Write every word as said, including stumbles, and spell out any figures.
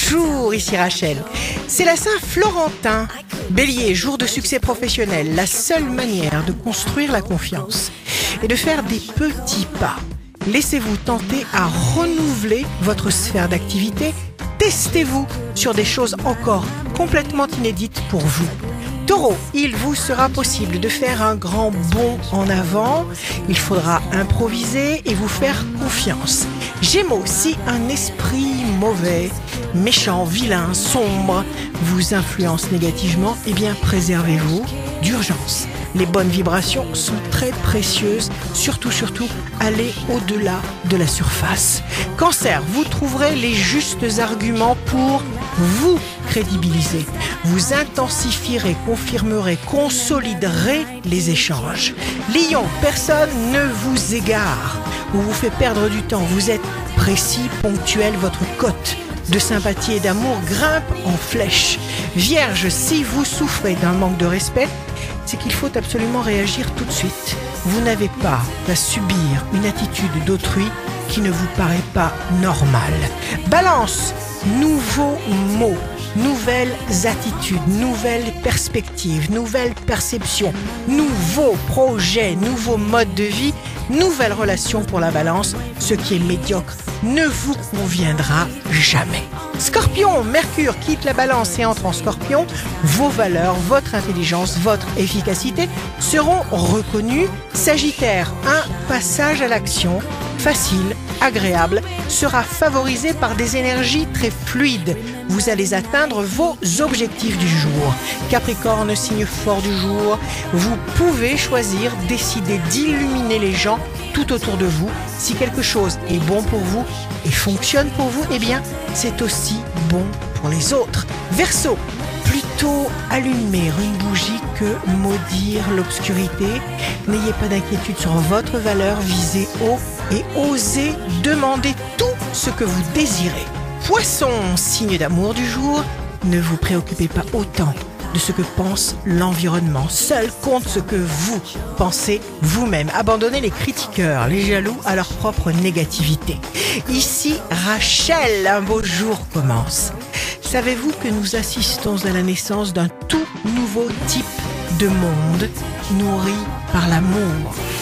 Bonjour, ici Rachel. C'est la Saint-Florentin. Bélier, jour de succès professionnel. La seule manière de construire la confiance est de faire des petits pas. Laissez-vous tenter à renouveler votre sphère d'activité. Testez-vous sur des choses encore complètement inédites pour vous. Taureau, il vous sera possible de faire un grand bond en avant. Il faudra improviser et vous faire confiance. Gémeaux, si un esprit mauvais, méchant, vilain, sombre vous influence négativement, eh bien préservez-vous d'urgence. Les bonnes vibrations sont très précieuses, surtout, surtout, allez au-delà de la surface. Cancer, vous trouverez les justes arguments pour vous crédibiliser. Vous intensifierez, confirmerez, consoliderez les échanges. Lion, personne ne vous égare ou vous fait perdre du temps. Vous êtes précis, ponctuel, votre cote de sympathie et d'amour grimpe en flèche. Vierge, si vous souffrez d'un manque de respect, c'est qu'il faut absolument réagir tout de suite. Vous n'avez pas à subir une attitude d'autrui qui ne vous paraît pas normale. Balance, nouveaux mots, nouvelles attitudes, nouvelles perspectives, nouvelles perceptions, nouveaux projets, nouveaux modes de vie, nouvelles relations pour la balance. Ce qui est médiocre ne vous conviendra jamais. Scorpion, Mercure quitte la balance et entre en Scorpion. Vos valeurs, votre intelligence, votre efficacité seront reconnues. Sagittaire, un passage à l'action facile, agréable, sera favorisé par des énergies très fluides. Vous allez atteindre vos objectifs du jour. Capricorne, signe fort du jour, vous pouvez choisir, décider d'illuminer les gens tout autour de vous. Si quelque chose est bon pour vous et fonctionne pour vous, eh bien, c'est aussi bon pour les autres. Verseau, plutôt allumer une bougie que maudire l'obscurité. N'ayez pas d'inquiétude sur votre valeur, visez haut et osez demander tout ce que vous désirez. Poisson, signe d'amour du jour, ne vous préoccupez pas autant de ce que pense l'environnement. Seul compte ce que vous pensez vous-même. Abandonnez les critiqueurs, les jaloux à leur propre négativité. Ici Rachel, un beau jour commence. Savez-vous que nous assistons à la naissance d'un tout nouveau type de monde nourri par l'amour?